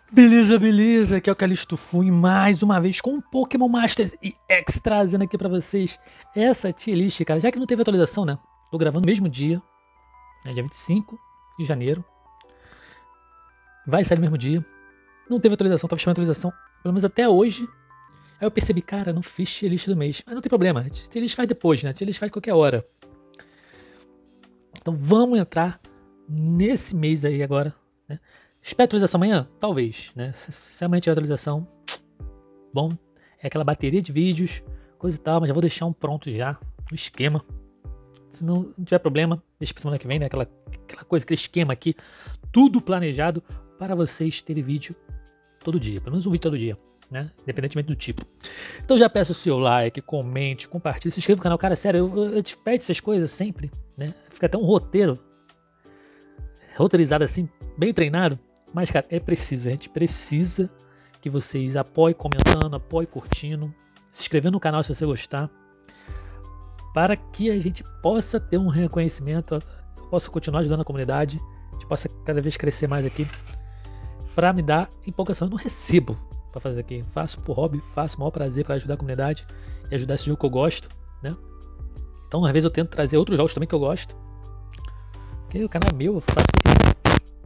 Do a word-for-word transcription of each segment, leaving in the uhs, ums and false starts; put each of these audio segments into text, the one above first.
Beleza, beleza, aqui é o Calixto Fui mais uma vez com um Pokémon Masters e X trazendo aqui pra vocês essa tier list, cara, já que não teve atualização, né? Tô gravando no mesmo dia, né, dia vinte e cinco de janeiro, vai sair no mesmo dia, não teve atualização, tava esperando atualização, pelo menos até hoje. Aí eu percebi, cara, não fiz tier list do mês, mas não tem problema, tier list faz depois, né? Tier list faz qualquer hora. Então vamos entrar nesse mês aí agora, né? Espera atualização amanhã? Talvez, né? Se, se amanhã tiver atualização, bom, é aquela bateria de vídeos, coisa e tal, mas já vou deixar um pronto já, no esquema. Se não, não tiver problema, deixa pra semana que vem, né? Aquela, aquela coisa, aquele esquema aqui, tudo planejado para vocês terem vídeo todo dia, pelo menos um vídeo todo dia, né? Independentemente do tipo. Então já peço o seu like, comente, compartilhe, se inscreva no canal. Cara, sério, eu, eu, eu te peço essas coisas sempre, né? Fica até um roteiro, roteirizado assim, bem treinado. Mas, cara, é preciso, a gente precisa que vocês apoiem comentando, apoiem curtindo, se inscrevendo no canal se você gostar, para que a gente possa ter um reconhecimento, possa continuar ajudando a comunidade, a gente possa cada vez crescer mais aqui, para me dar empolgação. Eu não recebo para fazer aqui, faço por hobby, faço o maior prazer para ajudar a comunidade e ajudar esse jogo que eu gosto, né? Então, às vezes eu tento trazer outros jogos também que eu gosto, porque o canal é meu, eu faço o que quiser.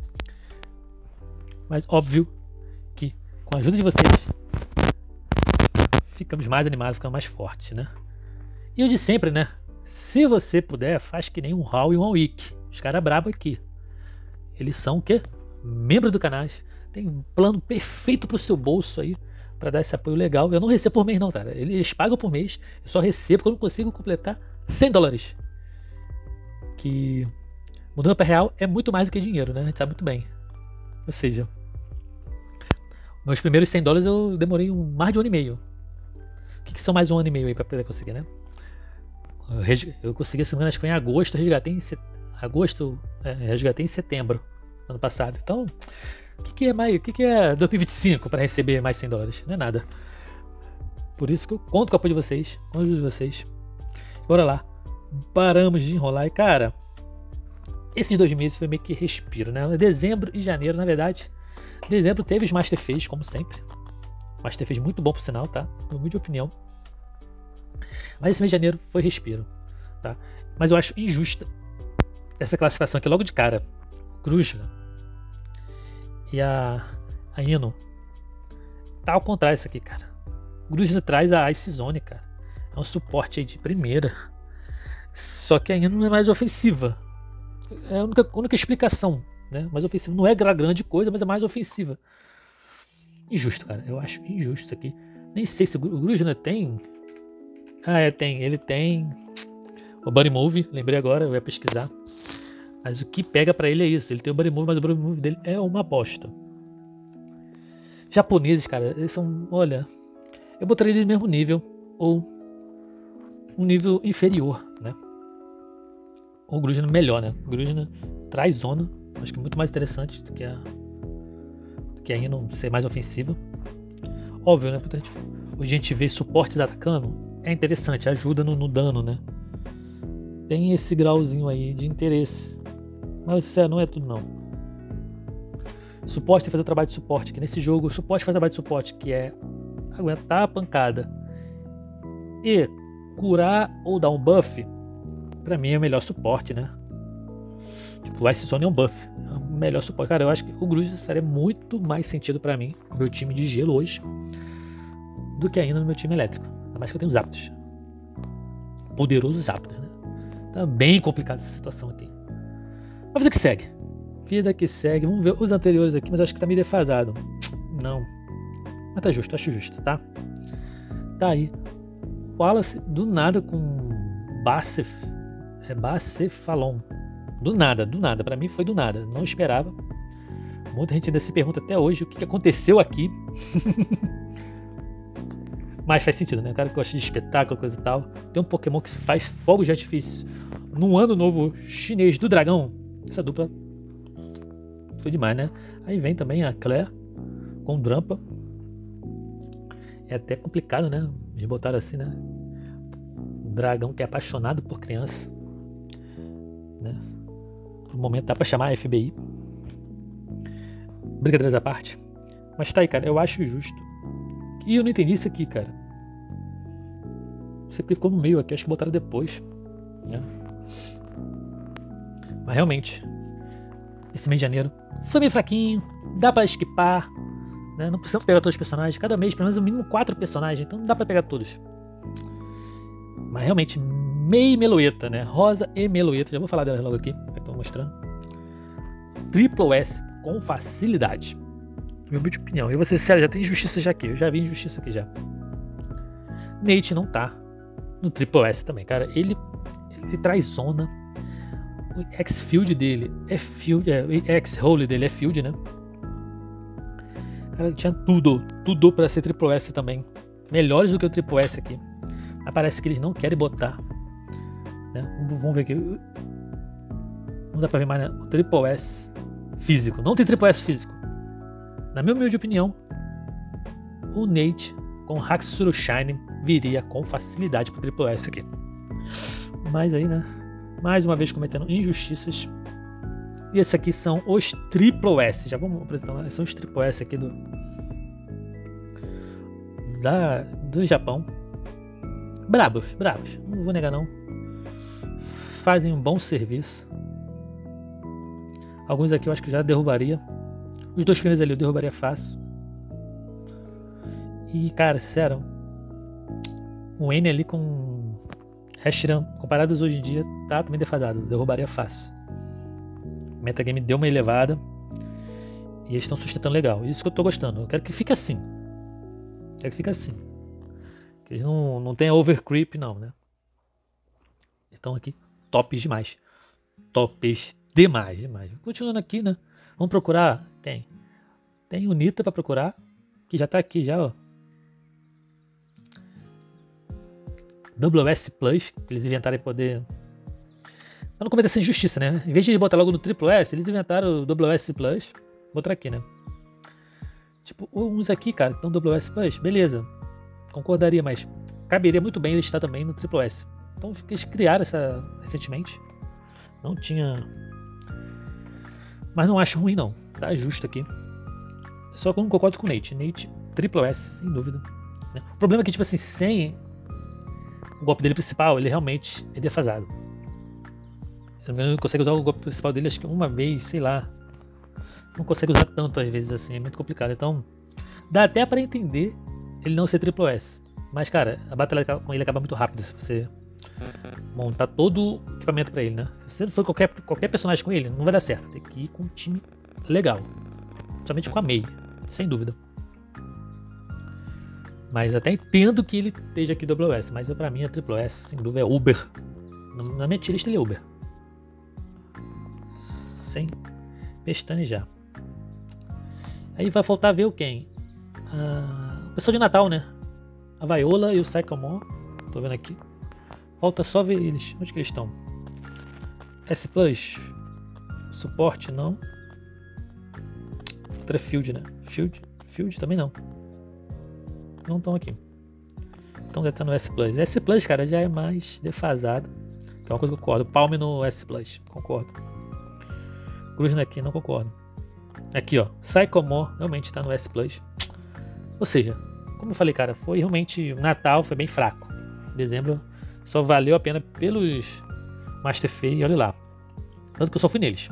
Mas óbvio que com a ajuda de vocês ficamos mais animados, ficamos mais fortes, né? E o de sempre, né? Se você puder, faz que nem um Hall e um Awik. Os caras brabos aqui. Eles são o quê? Membros do canal. Tem um plano perfeito pro seu bolso aí, para dar esse apoio legal. Eu não recebo por mês não, cara. Eles pagam por mês. Eu só recebo quando eu consigo completar cem dólares. Que, mudando para real, é muito mais do que dinheiro, né? A gente sabe muito bem. Ou seja, meus primeiros cem dólares eu demorei um, mais de um ano e meio. O que, que são mais um ano e meio aí pra poder conseguir, né? Eu, res, eu consegui, se não me engano, acho que foi em agosto, resgatei em set, agosto, é, resgatei em setembro ano passado. Então, o que, que é mais, o que, que é dois mil e vinte e cinco para receber mais cem dólares? Não é nada. Por isso que eu conto com o apoio de vocês, com a ajuda de vocês. Bora lá. Paramos de enrolar e, cara, esses dois meses foi meio que respiro, né? Dezembro e janeiro, na verdade. Dezembro teve os Master Phase, como sempre. Master Phase muito bom por sinal, tá? Meu humilde opinião. Mas esse mês de janeiro foi respiro, tá? Mas eu acho injusta essa classificação aqui logo de cara. Grusha e a, a Ino. Tá ao contrário isso aqui, cara. Grusha traz a Ice Zone, cara. É um suporte aí de primeira. Só que a Ino não é mais ofensiva. É a única, a única explicação, né? Mais ofensiva. Não é grande coisa, mas é mais ofensiva. Injusto, cara. Eu acho injusto isso aqui. Nem sei se o Grusha tem. Ah, é, tem. Ele tem o Buddy Move. Lembrei agora, eu ia pesquisar. Mas o que pega pra ele é isso. Ele tem o Buddy Move, mas o Buddy Move dele é uma bosta. Japoneses, cara, eles são. Olha, eu botaria eles no mesmo nível. Ou um nível inferior, né? O Grusha melhor, né? O Grusha traz zona, acho que é muito mais interessante do que a do que a Ino ser mais ofensiva. Óbvio, né? Hoje a gente vê suportes atacando, é interessante, ajuda no, no dano, né? Tem esse grauzinho aí de interesse. Mas sincero, não é tudo não. Suporte tem que fazer o trabalho de suporte, que nesse jogo o suporte faz o trabalho de suporte, que é aguentar a pancada e curar ou dar um buff. Pra mim é o melhor suporte, né? Tipo, o Ice Zone é um buff. É o melhor suporte. Cara, eu acho que o Grusha faria muito mais sentido pra mim, meu time de gelo hoje, do que ainda no meu time elétrico. Ainda mais que eu tenho Zapdos. Poderosos Zapdos, né? Tá bem complicada essa situação aqui. Mas vida que segue. Vida que segue. Vamos ver os anteriores aqui, mas eu acho que tá meio defasado. Não. Mas tá justo, acho justo, tá? Tá aí. Wallace, do nada, com Bacef. É Bacefalon. Do nada, do nada. Pra mim foi do nada. Não esperava. Muita gente ainda se pergunta até hoje o que aconteceu aqui. Mas faz sentido, né? O cara que gosta de espetáculo, coisa e tal. Tem um Pokémon que faz fogo de artifício no ano novo chinês do dragão. Essa dupla foi demais, né? Aí vem também a Claire com o Drampa. É até complicado, né? Eles botaram assim, né? Um dragão que é apaixonado por criança, né? Por um momento dá pra chamar a F B I. Brincadeiras à parte. Mas tá aí, cara, eu acho justo. E eu não entendi isso aqui, cara. Não sei porque ficou no meio aqui, acho que botaram depois, né? Mas realmente, esse mês de janeiro foi bem fraquinho, dá pra esquipar, né? Não precisamos pegar todos os personagens, cada mês pelo menos no mínimo quatro personagens, então não dá pra pegar todos. Mas realmente, meio meloeta, né? Rosa e meloeta, já vou falar delas logo aqui, que eu tô mostrando. Triple S com facilidade. Meu de opinião. E você, sério, já tem injustiça já aqui. Eu já vi injustiça aqui já. Nate não tá no Triple S também, cara. Ele, ele traz zona. O X-Field dele é Field. É, o X-Hole dele é Field, né? Cara, tinha tudo. Tudo pra ser Triple S também. Melhores do que o Triple S aqui. Mas parece que eles não querem botar. Né? Vamos ver aqui. Não dá pra ver mais, né? O Triple S físico. Não tem Triple S físico. Na minha humilde opinião, o Nate com Hatsuru Shine viria com facilidade para o Triple S aqui. Mas aí, né? Mais uma vez cometendo injustiças. E esses aqui são os Triple S. Já vamos apresentar, né? São os Triple S aqui do da, do Japão. Brabos, brabos. Não vou negar não. Fazem um bom serviço. Alguns aqui eu acho que já derrubaria. Os dois primeiros ali eu derrubaria fácil. E, cara, sincero, o N ali com Reshiram, comparados hoje em dia, tá também defasado. Derrubaria fácil. O metagame deu uma elevada. E eles estão sustentando legal. Isso que eu tô gostando. Eu quero que fique assim. Eu quero que fique assim. Que eles não, não tenham overcreep, não, né? Estão aqui tops demais. Tops demais, demais. Continuando aqui, né? Vamos procurar. Tem. Tem o Nita pra procurar. Que já tá aqui, já, ó. W S Plus. Que eles inventaram para poder. Pra não cometer essa injustiça, né? Em vez de botar logo no Triple S, eles inventaram o W S Plus. Vou botar aqui, né? Tipo, uns aqui, cara, que estão W S Plus. Beleza. Concordaria, mas caberia muito bem ele estar também no Triple S. Então eles criaram essa recentemente. Não tinha. Mas não acho ruim, não. Tá justo aqui. Só que eu não concordo com o Nate. Nate, Triple S, sem dúvida. Né? O problema é que, tipo assim, sem o golpe dele principal, ele realmente é defasado. Se não me engano, ele consegue usar o golpe principal dele, acho que uma vez, sei lá. Não consegue usar tanto às vezes assim, é muito complicado. Então, dá até pra entender ele não ser Triple S. Mas, cara, a batalha com ele acaba muito rápido se você montar todo o equipamento pra ele, né? Se você for qualquer, qualquer personagem com ele, não vai dar certo. Tem que ir com um time legal. Principalmente com a Mei, sem dúvida. Mas eu até entendo que ele esteja aqui W S, mas eu, pra mim a Triple S, sem dúvida, é Uber. Na minha tier list ele é Uber. Sem pestanejar. Aí vai faltar ver o quem? Ah, o pessoal de Natal, né? A Viola e o Sycamore. Tô vendo aqui. Falta só ver eles. Onde que eles estão? S Plus. Suporte não. Outra é Field, né? Field? Field também não. Não estão aqui. Então deve estar no S Plus. S Plus, cara, já é mais defasado. Que é uma coisa que eu concordo. Palme no S Plus. Concordo. Cruz aqui, não concordo. Aqui, ó. Sycamore realmente está no S Plus. Ou seja, como eu falei, cara, foi realmente. Natal foi bem fraco. Dezembro só valeu a pena pelos Master Fei. E olha lá. Tanto que eu só fui neles.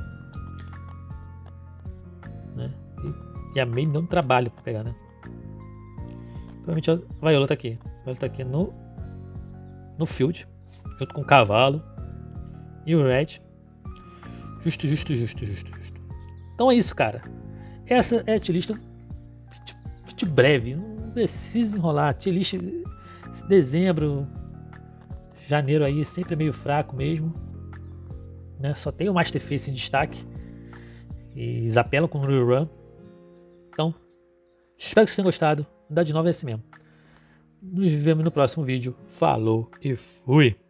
Né? E, e a Mei me deu um trabalho pra pegar, né? Provavelmente a Viola tá aqui. A Viola tá aqui no. No Field. Junto com o Cavalo. E o Red. Justo, justo, justo, justo, justo. Então é isso, cara. Essa é a tier list de breve. Não precisa enrolar. A tier list dezembro, janeiro aí, sempre meio fraco mesmo. Né? Só tem o Master Face em destaque. E eles apelam com o rerun. Então, espero que vocês tenham gostado. Dá de nove é assim mesmo. Nos vemos no próximo vídeo. Falou e fui!